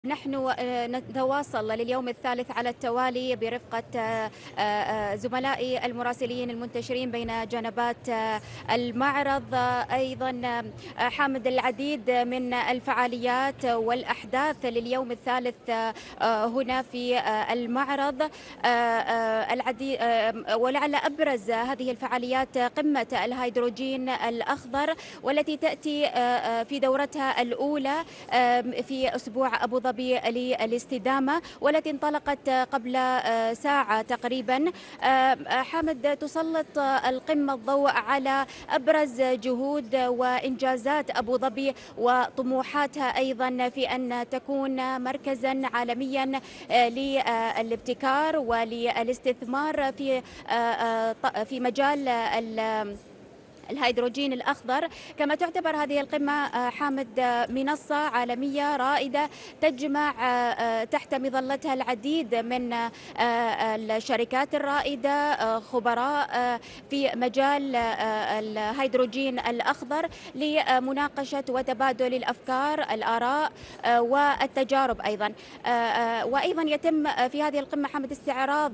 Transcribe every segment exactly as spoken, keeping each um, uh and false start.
نحن نتواصل لليوم الثالث على التوالي برفقة زملائي المراسلين المنتشرين بين جنبات المعرض. أيضا حامد العديد من الفعاليات والأحداث لليوم الثالث هنا في المعرض. العديد ولعل أبرز هذه الفعاليات قمة الهيدروجين الأخضر، والتي تأتي في دورتها الأولى في أسبوع أبو ظبي للاستدامة، والتي انطلقت قبل ساعة تقريبا. حامد، تسلط القمة الضوء على أبرز جهود وإنجازات أبو ظبي وطموحاتها أيضا في أن تكون مركزا عالميا للابتكار وللاستثمار في في مجال الهيدروجين الأخضر. كما تعتبر هذه القمة حامد منصة عالمية رائدة تجمع تحت مظلتها العديد من الشركات الرائدة، خبراء في مجال الهيدروجين الأخضر، لمناقشة وتبادل الأفكار، الآراء والتجارب أيضا. وأيضا يتم في هذه القمة حامد استعراض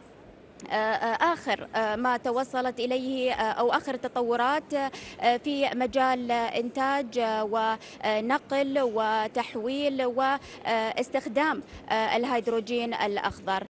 آخر ما توصلت إليه أو آخر التطورات في مجال إنتاج ونقل وتحويل واستخدام الهيدروجين الأخضر.